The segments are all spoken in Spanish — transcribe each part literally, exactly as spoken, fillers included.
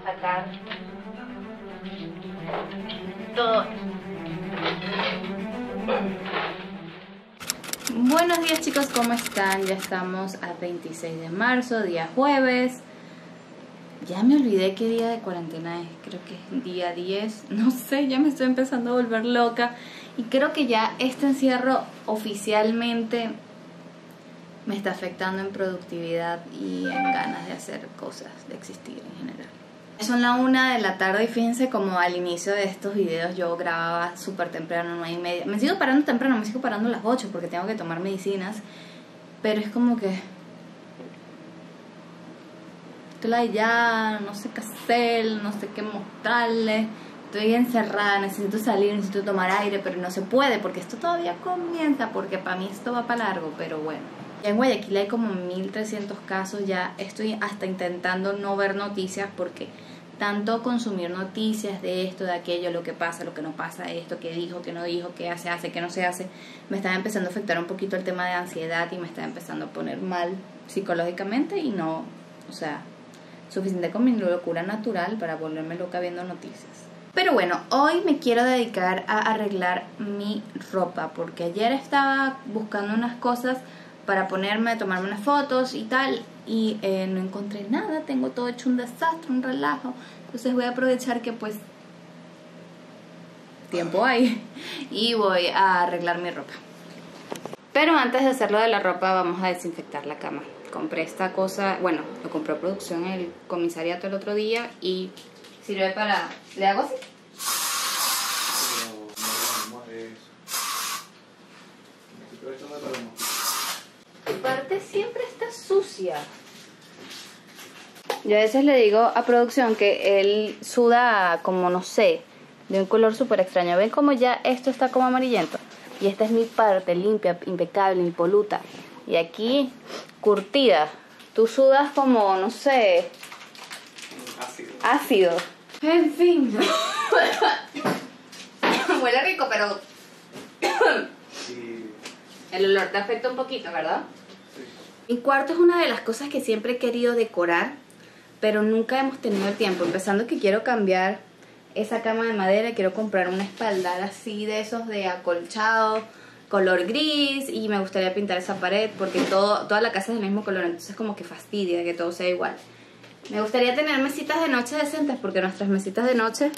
a sacar todo. Buenos días chicos, ¿cómo están? Ya estamos a veintiséis de marzo, día jueves. Ya me olvidé qué día de cuarentena es, creo que es día diez, no sé, ya me estoy empezando a volver loca. Y creo que ya este encierro oficialmente me está afectando en productividad y en ganas de hacer cosas, de existir en general. Son la una de la tarde y fíjense como al inicio de estos videos yo grababa súper temprano, nueve y media. Me sigo parando temprano, me sigo parando a las ocho porque tengo que tomar medicinas. Pero es como que... estoy ya, no sé qué hacer, no sé qué mostrarle. Estoy encerrada, necesito salir, necesito tomar aire, pero no se puede porque esto todavía comienza, porque para mí esto va para largo, pero bueno. Ya en Guayaquil hay como mil trescientos casos, ya estoy hasta intentando no ver noticias porque tanto consumir noticias de esto, de aquello, lo que pasa, lo que no pasa, esto, qué dijo, qué no dijo, qué hace, hace, qué no se hace, me está empezando a afectar un poquito el tema de ansiedad y me está empezando a poner mal psicológicamente y no, o sea, suficiente con mi locura natural para volverme loca viendo noticias. Pero bueno, hoy me quiero dedicar a arreglar mi ropa porque ayer estaba buscando unas cosas para ponerme, tomarme unas fotos y tal y eh, no encontré nada, tengo todo hecho un desastre, un relajo. Entonces voy a aprovechar que pues tiempo hay y voy a arreglar mi ropa. Pero antes de hacerlo de la ropa vamos a desinfectar la cama. Compré esta cosa, bueno, lo compró producción en el comisariato el otro día y sirve para... ¿le hago así? No, no, no es eso. Tu parte siempre está sucia. Yo a veces le digo a producción que él suda como, no sé, de un color súper extraño. ¿Ven como ya esto está como amarillento? Y esta es mi parte limpia, impecable, impoluta. Y aquí, curtida. Tú sudas como, no sé... ácido. Ácido. En fin. Huele rico, pero... Sí. El olor te afecta un poquito, ¿verdad? Sí. Mi cuarto es una de las cosas que siempre he querido decorar, pero nunca hemos tenido el tiempo. Empezando que quiero cambiar esa cama de madera, quiero comprar un espaldar así de esos de acolchado, color gris, y me gustaría pintar esa pared porque todo, toda la casa es del mismo color, entonces como que fastidia que todo sea igual. Me gustaría tener mesitas de noche decentes porque nuestras mesitas de noche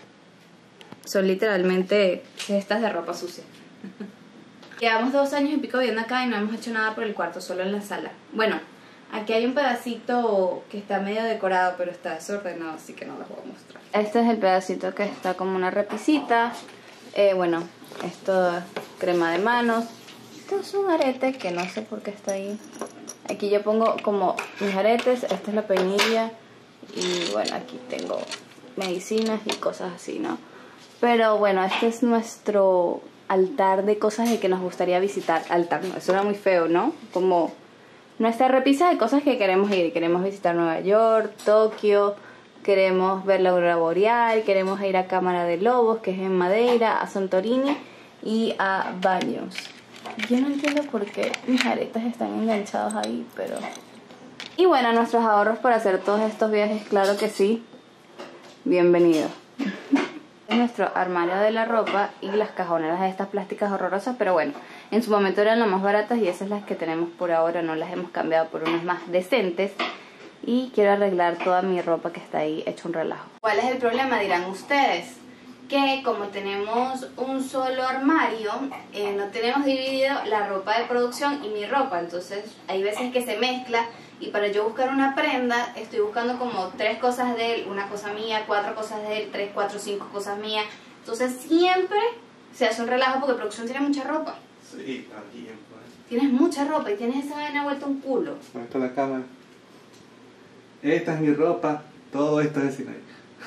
son literalmente cestas de ropa sucia. Llevamos dos años y pico viviendo acá y no hemos hecho nada por el cuarto, solo en la sala. Bueno, aquí hay un pedacito que está medio decorado, pero está desordenado, así que no les voy a mostrar. Este es el pedacito que está como una repisita. Eh, bueno, esto es crema de manos. Esto es un arete que no sé por qué está ahí. Aquí yo pongo como mis aretes, esta es la peinilla. Y bueno, aquí tengo medicinas y cosas así, ¿no? Pero bueno, este es nuestro altar de cosas de que nos gustaría visitar. Altar, no, eso era muy feo, ¿no? Como nuestra repisa de cosas que queremos ir. Queremos visitar Nueva York, Tokio, queremos ver la aurora boreal, queremos ir a Cámara de Lobos, que es en Madeira, a Santorini y a Baños. Yo no entiendo por qué mis aretes están enganchados ahí, pero... Y bueno, nuestros ahorros para hacer todos estos viajes, claro que sí. Bienvenido. Es nuestro armario de la ropa y las cajoneras de estas plásticas horrorosas, pero bueno, en su momento eran las más baratas y esas son las que tenemos por ahora, no las hemos cambiado por unas más decentes. Y quiero arreglar toda mi ropa que está ahí hecho un relajo. ¿Cuál es el problema? Dirán ustedes. Que como tenemos un solo armario, eh, no tenemos dividido la ropa de producción y mi ropa. Entonces hay veces que se mezcla y para yo buscar una prenda estoy buscando como tres cosas de él, una cosa mía, cuatro cosas de él, tres, cuatro, cinco cosas mías. Entonces siempre se hace un relajo porque producción tiene mucha ropa. Sí, también pues. Tienes mucha ropa y tienes esa vaina vuelta un culo. ¿Dónde está la cámara? Esta es mi ropa, todo esto es de Sinaí.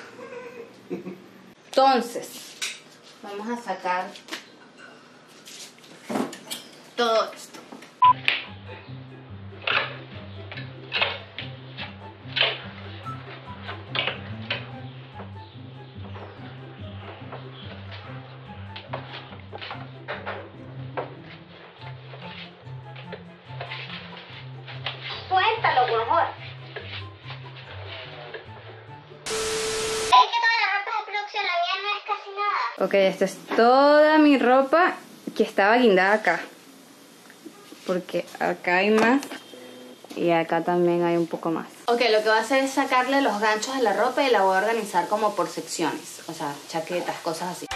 Entonces, vamos a sacar todo esto. Suéltalo, por favor. Es que toda la ropa es de producción, la mía no es casi nada. Ok, esta es toda mi ropa que estaba guindada acá. Porque acá hay más y acá también hay un poco más. Ok, lo que voy a hacer es sacarle los ganchos de la ropa y la voy a organizar como por secciones. O sea, chaquetas, cosas así.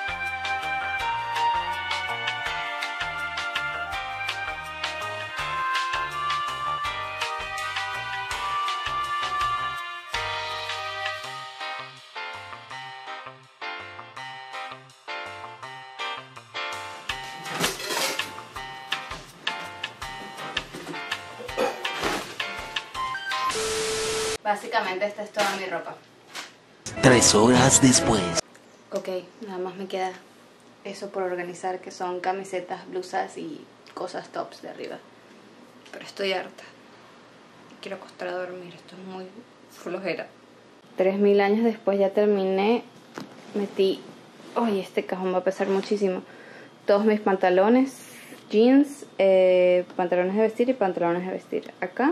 Básicamente esta es toda mi ropa. Tres horas después. Ok, nada más me queda eso por organizar, que son camisetas, blusas y cosas tops de arriba. Pero estoy harta. Quiero acostar a dormir, esto es muy flojera. Tres mil años después ya terminé. Metí... Ay, este cajón va a pesar muchísimo. Todos mis pantalones, jeans, eh, pantalones de vestir y pantalones de vestir. Acá.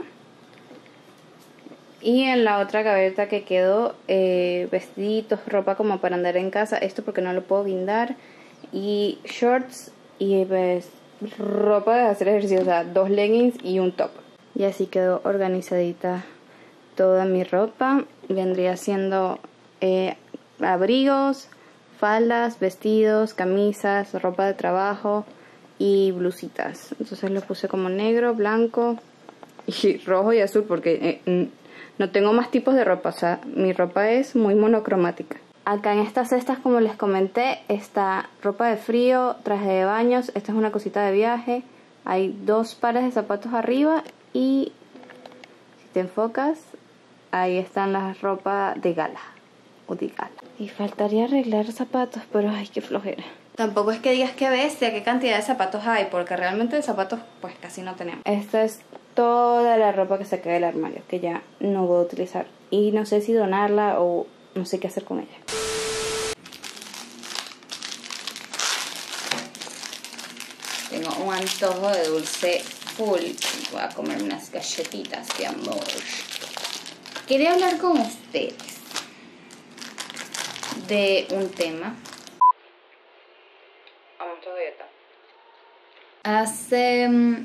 Y en la otra gaveta que quedó, eh, vestiditos, ropa como para andar en casa. Esto porque no lo puedo guindar. Y shorts y pues, ropa de hacer ejercicio. O sea, dos leggings y un top. Y así quedó organizadita toda mi ropa. Vendría siendo eh, abrigos, faldas, vestidos, camisas, ropa de trabajo y blusitas. Entonces lo puse como negro, blanco y rojo y azul porque... Eh, no tengo más tipos de ropa, o sea, mi ropa es muy monocromática. Acá en estas cestas, como les comenté, está ropa de frío, traje de baños, esta es una cosita de viaje. Hay dos pares de zapatos arriba y, si te enfocas, ahí están las ropas de gala o de gala. Y faltaría arreglar zapatos, pero ay, qué flojera. Tampoco es que digas qué bestia, qué cantidad de zapatos hay, porque realmente de zapatos pues casi no tenemos. Esta es toda la ropa que saqué del armario, que ya no voy a utilizar. Y no sé si donarla o no sé qué hacer con ella. Tengo un antojo de dulce full. Voy a comer unas galletitas de amor. Quería hablar con ustedes de un tema. Hace um,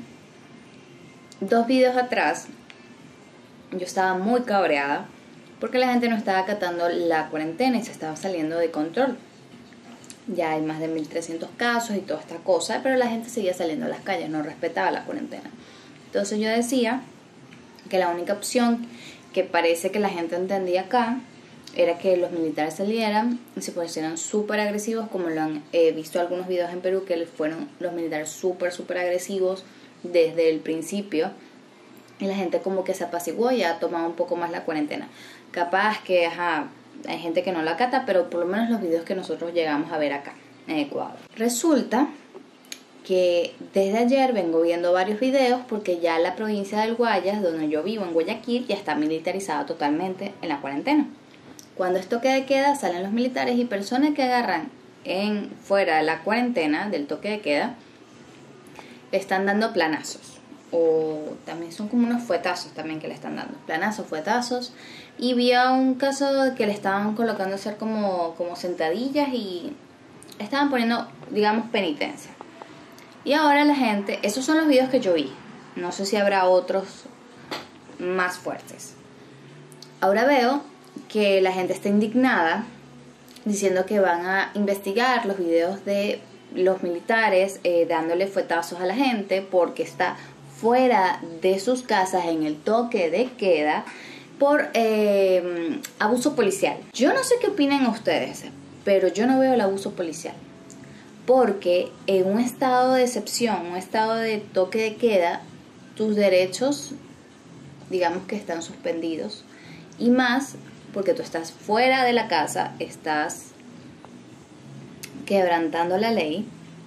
dos videos atrás yo estaba muy cabreada porque la gente no estaba acatando la cuarentena y se estaba saliendo de control. Ya hay más de mil trescientos casos y toda esta cosa, pero la gente seguía saliendo a las calles, no respetaba la cuarentena. Entonces yo decía que la única opción que parece que la gente entendía acá era que los militares salieran y se pusieran súper agresivos, como lo han eh, visto algunos videos en Perú, que fueron los militares súper, súper agresivos desde el principio. Y la gente como que se apaciguó y ha tomado un poco más la cuarentena. Capaz que, ajá, hay gente que no la acata, pero por lo menos los videos que nosotros llegamos a ver acá, en Ecuador. Resulta que desde ayer vengo viendo varios videos porque ya la provincia del Guayas, donde yo vivo, en Guayaquil, ya está militarizada totalmente en la cuarentena. Cuando es toque de queda, salen los militares y personas que agarran en fuera de la cuarentena, del toque de queda, le están dando planazos. O también son como unos fuetazos también que le están dando. Planazos, fuetazos. Y vi a un caso de que le estaban colocando a hacer como, como sentadillas y estaban poniendo, digamos, penitencia. Y ahora la gente, esos son los videos que yo vi. No sé si habrá otros más fuertes. Ahora veo que la gente está indignada diciendo que van a investigar los videos de los militares eh, dándole fuetazos a la gente porque está fuera de sus casas en el toque de queda por eh, abuso policial. Yo no sé qué opinan ustedes, pero yo no veo el abuso policial porque en un estado de excepción, un estado de toque de queda, tus derechos digamos que están suspendidos y más porque tú estás fuera de la casa, estás quebrantando la ley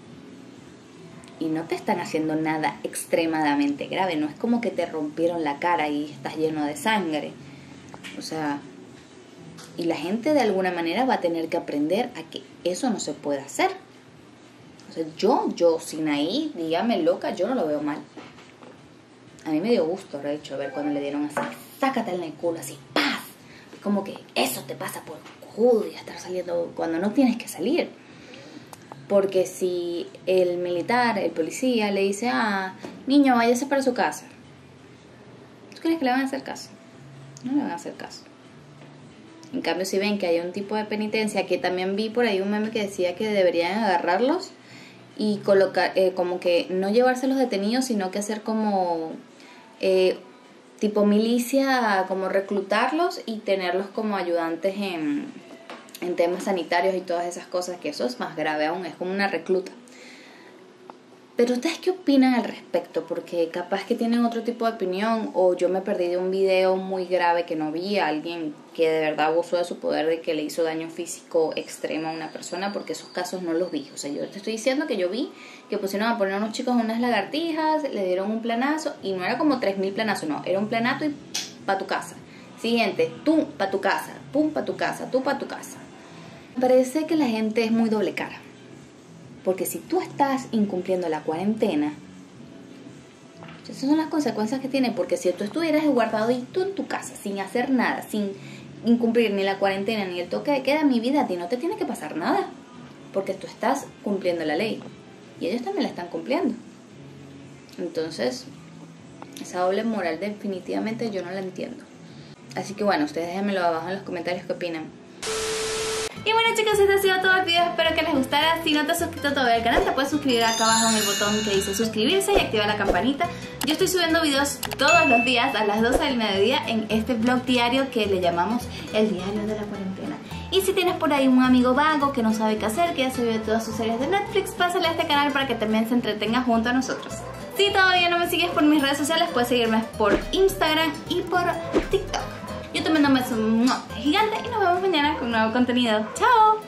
y no te están haciendo nada extremadamente grave. No es como que te rompieron la cara y estás lleno de sangre. O sea, y la gente de alguna manera va a tener que aprender a que eso no se puede hacer. O sea, yo, yo, Sinaí, dígame loca, yo no lo veo mal. A mí me dio gusto, de hecho, ver cuando le dieron así, sácate en el culo, así, ¡paz! como que eso te pasa por cojudo y estar saliendo cuando no tienes que salir. Porque si el militar, el policía le dice, ah, niño, váyase para su casa, ¿tú crees que le van a hacer caso? No le van a hacer caso. En cambio, si ven que hay un tipo de penitencia, que también vi por ahí un meme que decía que deberían agarrarlos y colocar, eh, como que no llevárselos detenidos, sino que hacer como eh, tipo milicia, como reclutarlos y tenerlos como ayudantes en, en temas sanitarios y todas esas cosas, que eso es más grave aún, es como una recluta. Pero ¿ustedes qué opinan al respecto? Porque capaz que tienen otro tipo de opinión, o yo me perdí de un video muy grave que no vi, a alguien que de verdad abusó de su poder, de que le hizo daño físico extremo a una persona, porque esos casos no los vi. O sea, yo te estoy diciendo que yo vi que pusieron a poner a unos chicos unas lagartijas, le dieron un planazo, y no era como tres mil planazos, no, era un planazo y pa' tu casa. Siguiente, tú pa' tu casa, pum pa' tu casa, tú pa' tu casa. Me parece que la gente es muy doble cara. Porque si tú estás incumpliendo la cuarentena, esas son las consecuencias que tiene. Porque si tú estuvieras guardado y tú en tu casa, sin hacer nada, sin incumplir ni la cuarentena ni el toque de queda, mi vida, a ti no te tiene que pasar nada. Porque tú estás cumpliendo la ley. Y ellos también la están cumpliendo. Entonces, esa doble moral definitivamente yo no la entiendo. Así que bueno, ustedes déjenmelo abajo en los comentarios qué opinan. Y bueno chicos, este ha sido todo el video, espero que les gustara. Si no te has suscrito todavía al canal, te puedes suscribir acá abajo en el botón que dice suscribirse y activar la campanita. Yo estoy subiendo videos todos los días a las doce del mediodía en este vlog diario que le llamamos el diario de la cuarentena. Y si tienes por ahí un amigo vago que no sabe qué hacer, que ya se vio todas sus series de Netflix, pásale a este canal para que también se entretenga junto a nosotros. Si todavía no me sigues por mis redes sociales, puedes seguirme por Instagram y por TikTok. Yo te mando un beso gigante y nos vemos mañana con un nuevo contenido. ¡Chao!